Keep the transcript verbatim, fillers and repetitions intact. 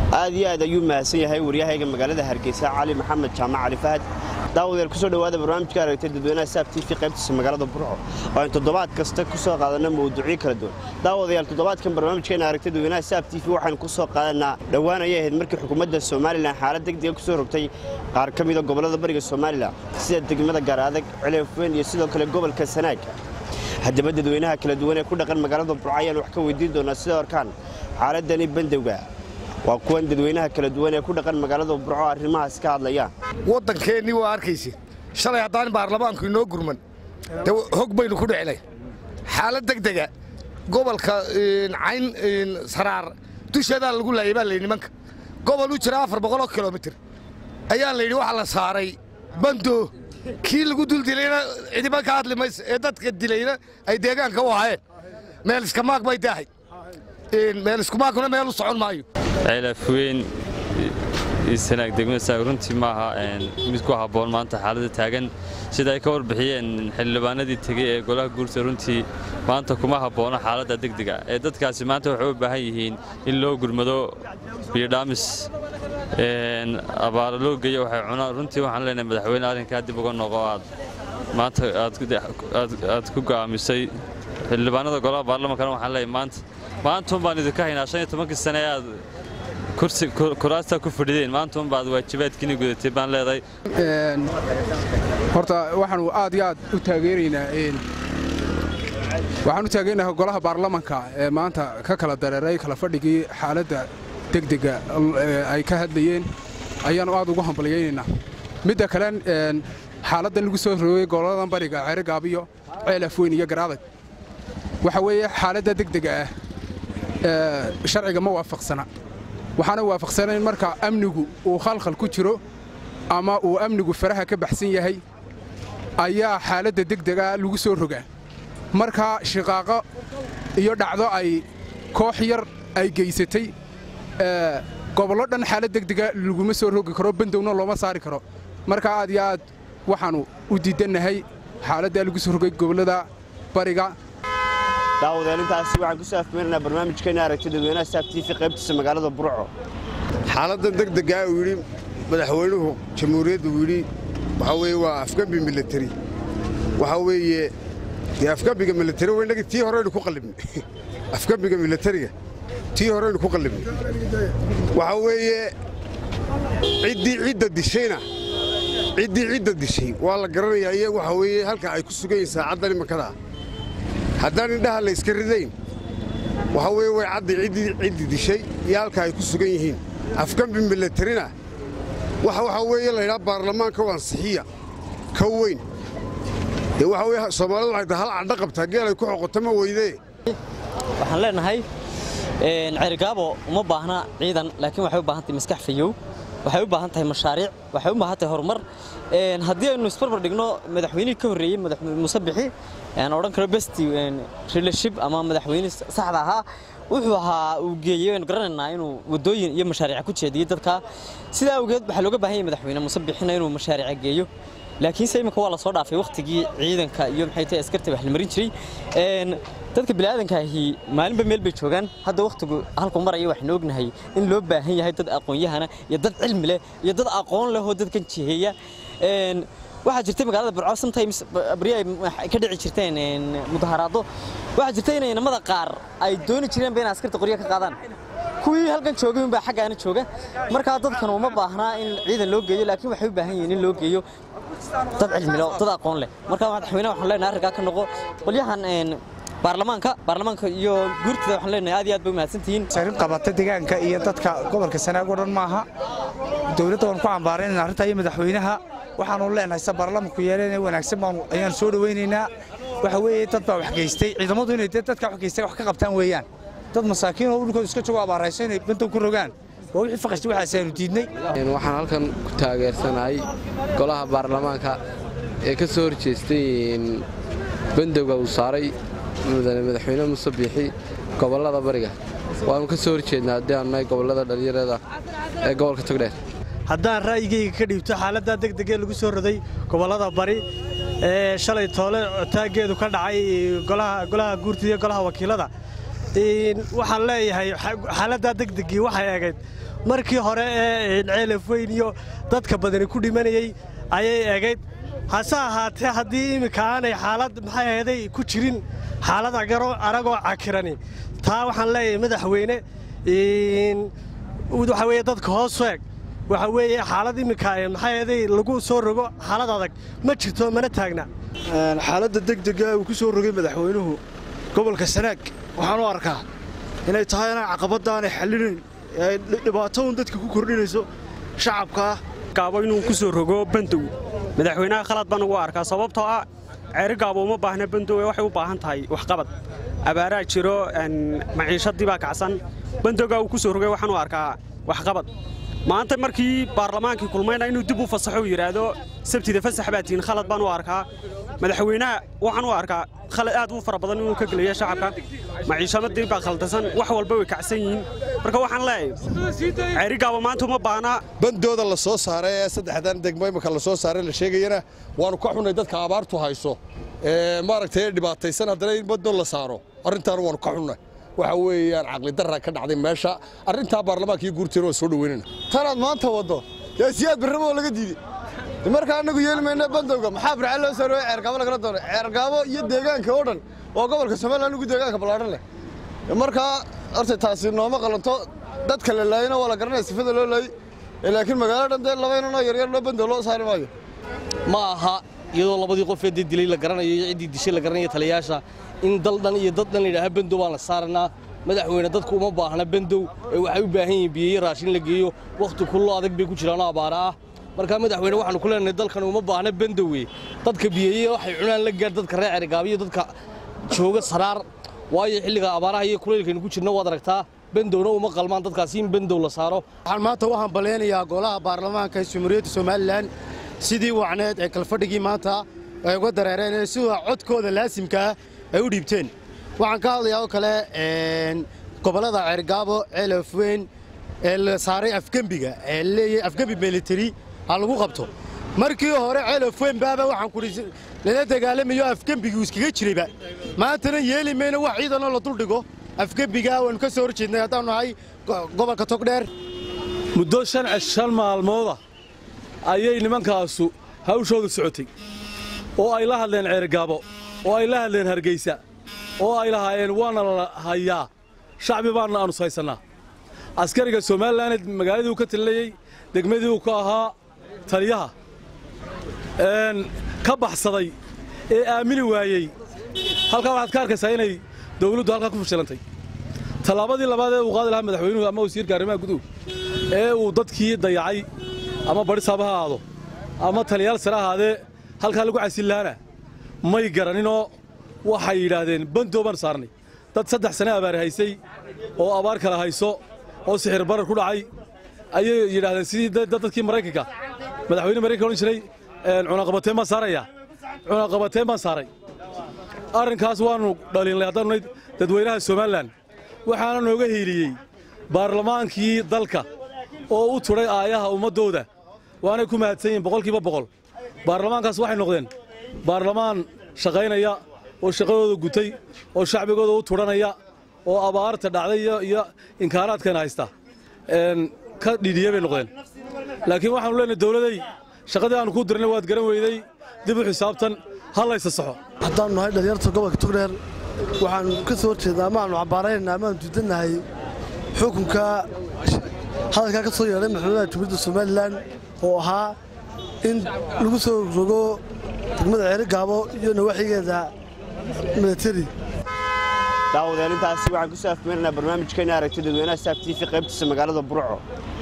aad iyo aad ayuu mahadsan yahay wariyahayga magaalada Hargeysa Cali Maxamed Jaamac Cali Fahad daawada ku soo dhawaada barnaamijka aragtida dadweynaha S A B T V qaybtiisa magaalada Burco oo inta toddobaad kasta ku soo qaadana mowduucyo kala duwan daawadayaal toddobaadkan barnaamijkeena aragtida dadweynaha S A B T V waxaan ku soo qaadanaa dhawaan ay ahayd markii xukuumadda Soomaaliland xaalad degdeg ku soo rogtay qaar ka mid ah gobolada bariga Soomaaliland sida degmada Garadag Celeefweyn iyo sidoo kale gobolka Sanaag haddaba dadweynaha kala duwan ee ku dhaqan magaalada Burco ayaan wax ka weydiin doonaa sida warkaan xaaladani bandowga waa kuwan dadweynaha kala duwan ee ku dhaqan magaalada Burco arrimahaas ka hadlayaan waddankeeni waa arkaysi shalay hadaan baarlamaanku inoo gurman hog baynu ku dhicnay xaalad degdega gobolka cayn saraar dusheeda lagu laayay baa leeyahay nimanka gobol u jira afar boqol oo kiiloomitir ayaa la yiri waxa la saaray bando kii lagu dul dilayna ciidan ka hadlimays ee dadka dilayna ay deegaanka u ahaayeen meel iska maag bay tahay meel isku maaguna meel u socon maayo Celeefweyn Sanaag degmada Sanaag runtii maaha mid ku haboon maanta xaaladda taagan sida ay ka warbixiyeen xildhibaanadii tagay ee golaha guurta runtii maanta kuma haboona xaaladda degdega ee dadkaasi maanta waxay u baahan yihiin in loo gurmado biidhaamis een abaar loo geeyo waxay cunaan runtii waxaan leenahay madaxweyne arrinka dib uga noqo aad maanta aad aad ku go'aamisay xildhibaanada golaha baarlamaanka waxaan leeyahay maanta maanta baan idinka haynaa shan iyo toban sano aad kursi kuraasta ku fadhideen maanta baad waajibaadkiina gudatay baan leedahay een horta waxaan aad iyo aad u taageeraynaa een waxaan u taageeraynaa golaha baarlamaanka ee maanta ka kala dareeray kala fadhigii xaaladda degdega ay ka hadlayeen ayaan aad ugu hambalyeynaa midda kale een xaaladdan lagu soo rogay goladan bariga Ceergaab iyo Celeefweyn iyo Garadag waxa weeye xaaladda degdega ah ee sharciga ma waafaqsana waxaana waafaqsanayn marka amnigu uu khalkhal ku jiro ama uu amnigu faraha ka baxsan yahay ayaa xaaladda degdega lagu soo rogaa marka shiqaaqo iyo dhacdo ay koox yar ay geysatay ee gobollo dhan xaalad degdega lagu ma soo rogi karo bandowna looma saari karo marka aad iyo aad waxaanu u diidanahay xaaladda lagu soo rogay gobolada bariga daawadayaal intaasi waxaan ku saafmeynaa barnaamijkeena aragtida dadweynaha S A B T V qaybtiisa magaalada Burco xaaladda degdega uu yiri madaxweynuhu jamhuuriyadda uu yiri waxa weeye waa afgambi military waxa weeye yaa afgambiga military weynaga tii hore ku qalibnay afgambiga militariga tii hore ku qalibnay waxa weeye cidii cidda dishayna cidii cidda dishay waa la garanayaa iyagu waxa weeye halka ay ku sugan yihiin saacaddan makada haddaan indhaha la iska ridayn waxa weeye way caddi cidii ciddi dishay iyo halka ay ku sugan yihiin afgambi militarina waxa waxa weeye la yiraahdo baarlamaanka waan saxiya ka weyn ee waxa weeye Soomaalidu waxay hal cadda qabtaa geel ay ku xoqoto ma weydee waxaan leenahay een Ceergaabo uma baahna ciidan laakiin waxay u baahan tahay maskax fiyow waxay u baahan tahay mashaariic waxay u baahan tahay horumar een haddii aynu isbarbar dhigno madaxweynihii ka horreeyay madaxweyne Musabixi aan oran karo best relationship ama madaxweyne saxda ahaa wuxuu ahaa uu geeyay in garanayna inuu wadooyin iyo mashaariic ku jeediyay dadka sida awgeed waxa looga baahan yahay madaxweyne Musabixina inuu mashaariic geeyo laakiin saymanka waa la soo dhaafay waqtigii ciidanka iyo maxay tahay askarta wax la marin jiray een dadka bilaadanka ahi maalinba meel bay joogan hadda waqtigu halku maray waxaan ognahay in loo baahan yahay dad aqoon-yahana iyo dad cilmi leh iyo dad aqoon leh oo dadkan jiheeya een waxa jirtay magaalada Burco sometimes bariya ka dhici jirteen in mudaharaado waxa jirtay in inamada qaar ay dooni jireen been askarta qoriga ka qaadaan kuwii halkan joogay baa xaggaana jooga marka dadkan uma baahna in ciidan loo geeyo laakiin waxay u baahan yihiin in loo geeyo dad cilmi leh dad aqoon leh marka madaxweynaha waxaan leenahay arrinka ka noqo qolyahan een baarlamaanka baarlamaanka iyo guurtida waxaan leenahay aad iyo aad bay mahadsantihiin sarin qabata deegaanka iyo dadka gobolka Sanaag oo dhan maaha dawladda waan ku cambaareen arrinta iyo madaxweynaha waxaan u leenahay sa baarlamaanku yeelanay wanaagsan baan ayaan soo dhaweynaynaa waxa weeye dad baa wax geystay ciidamadu inay dadka wax geystay wax ka qabtaan weeyaan dad masaakiin oo dhulkooda iska jooga abaaraysan inay bandow ku rogaan oo wixii faqashti waxa aynu diidnay waxaan halkan ku taageersanahay golaha baarlamaanka ee ka soo horjeestay bandowga uu saaray madaxweyne Musabixi gobolada bariga waanu ka soo horjeednaa hadii aan nahay gobolada dhalinyarada ee gobolka Togdheer haddaan ra'yigayga ka dhibto xaaladda degdega lagu soo roday gobolada bari ee shalay toole taageedu ka dhacay golaha golaha guurtida golaha wakiilada waxaan leeyahay xaaladda degdegii waxay eegayd markii hore ee ceelaf weyn iyo dadka badani ku dhimanayay ayay eegayd hase ahaatee haddii iminka aanay xaalad maxay ahaday ku jirin xaalad aragoo cakirani taa waxaan leeyahay madaxweyne waxa weeye dadka hoos eeg waxa weeye xaalad iminka maxay ahaday lagu soo rogo xaalad adag ma jirto mana taagna xaaladda degdega uu ku soo rogay madaxweynuhu gobolka Sanaag waxaan u arkaa inay tahay inay caqabadaanay xallin dhibaato dadka ku kordhinayso shacabka gaabo inuu ku soo rogo bandow madaxweynaha khalad baan ugu arkaa sababtoo ah ceeri gaabo uma baahna bandow waxay u baahan tahay wax qabad abaaraa jiro maciishadii baa kacsan bandowga uu ku soo rogay waxaan u arkaa wax qabad maanta markii baarlamaankii kulmayna inuu dib u fasaxo yiraahdo sabtida fasax baatiin khalad baan u arkaa madaxweynaha waxaan u arkaa khalad aad u fara badan inuu ka galiyo shacabka maciishamadii baa khaldasan wax walba way kacsan yihiin marka waxaan leeyahay ceeri gaabo maanta uma baahna bandooda la soo saaray ee saddexdan degmo imika la soo saaray la sheegayana waanu ka xunay dadka abaartu hayso ee maaragtay dhibaataysan haddana in badoon la saaro arrintaan waanu ka xunnay waxa weeyaan caqli darra ka dhacday meesha arrintaa baarlamaanka iyo guurtiina waa soo dhaweynayna tanaad maanta wado siyaad barramo laga diiday marka anagu yeelmayna bandowga maxaa farxad loo soo roogay ceergaabo lagala doonay ceergaabo iyo deegaanka oo dhan oo gobolka Soomaaliland ugu deegaanka balaaran leh marka arta taasi nooma qalanto dadka la laayna wala garanay sifada loo laayay laakiin magaalada dhan laba inoo yar yar loo bandow loo saari maayo ma aha iyadoo labadii qof ee dilay la garanayo cidii dishay la garanayo taliyaasha in dal dhan iyo dad dhan ilaaha bandow baan la saarnaa madaxweyne dadku uma baahna bandow ee waxay u baahan yihiin biyo raashin la geeyo waqti kullu adag bay ku jiraan abaara ah marka madaxweyne waxaan ku leenahay dalkan uma baahna bandow dadka biyeeyay waxay cunaan la gaar dadka reer Ceergaabo iyo dadka jooga saraar waayo xilliga abaaraha iyo kuleelkeen ku jirna waad aragtaa bandowna uma qalmaan dadkaasi in bandow la saaro waxaan maanta waxaan baleenayaa golaha baarlamaanka Jamhuuriyadda Soomaaliland sidii wacneed ee kalfadhigii maanta ay uga dareereen sida codkooda laasimka ay u dhiibteen waxaan ka hadlayaa oo kale een gobolada Ceergaabo Ceelaf Weyn ee la saaray afgambiga ee leeyahay afgambi military ha lagu qabto markii hore Ceelaf Weyn baaba waxaan ku la dagaalamayo afgambigu iskaga jirayba maantana yeelimayna wax ciidan la dul dhigo afgambiga waan ka soo horjeednay hadaan nahay gobolka Togdheer muddo shan shan maalmooda ayay nimankaasu hawshooda socotay oo ay la hadleen Ceergaabo oo ay la hadleen Hargeysa oo ay lahaayeen waana la hayaa shacbi baana aanu saysanaa askariga Soomaaliland magaaladii uu ka talayay degmadii uu ka ahaa taliyaha een ka baxsaday ee aamini waayay halka waxaad ka arkaysaa inay dawladdu halka ku fashilantay talaabadii labaad ee uu qaadi lahaa madaxweynuhu ama wasiirka arrimaha gudaha ee uu dadkii dayacay ama bari sabaha aado ama taliyaal sare ahaadee halka lagu casilaana may garaninoo waxay yiraahdeen bandow baan saarnay dad saddex sano abaar haysay oo abaar kala hayso oo sixir barar ku dhacay ayay yiraahdeen sidii dadkii Mareykanka madaxweynaha Mareykanka oo jiray een cunaqabateen ma saaraya cunaqabateen ma saaray arrinkaas waanu dhalinay haddana dadweynaha Soomaaliland waxaana nooga hiiliyay baarlamaankii dalka oo u turay aayaha ummadooda waana ku mahadsan yihiin boqolkiiba boqol baarlamaankaas waxay noqdeen baarlamaan shaqaynaya oo shaqadooda gutay oo shacbigooda u turanaya oo abaarta dhacday iyo inkaaraadkan haysta een ka dhidiyay bay noqdeen laakiin waxaanu leenahay dawladay shaqadii aan ku dirnay waad garan weyday dib u xisaabtan hal ay saxo haddaan nahay dhalinyarta gobolka Togdheer waxaan ka soo jeedaa ama aanu cabaaraynaa ama aanu diidanahay xukunka hadalka ka soo yeeray madaxweynaha Jamhuuriyadda Soomaaliland oo ahaa in lagu soo rogo degmada Ceergaabo iyo nawaaxigeeda military daawadeenintaasi waxaan ku saafmeynaa barnaamijkeena aragtida dadweynaha S A B T V qaybtiisa magaalada Burco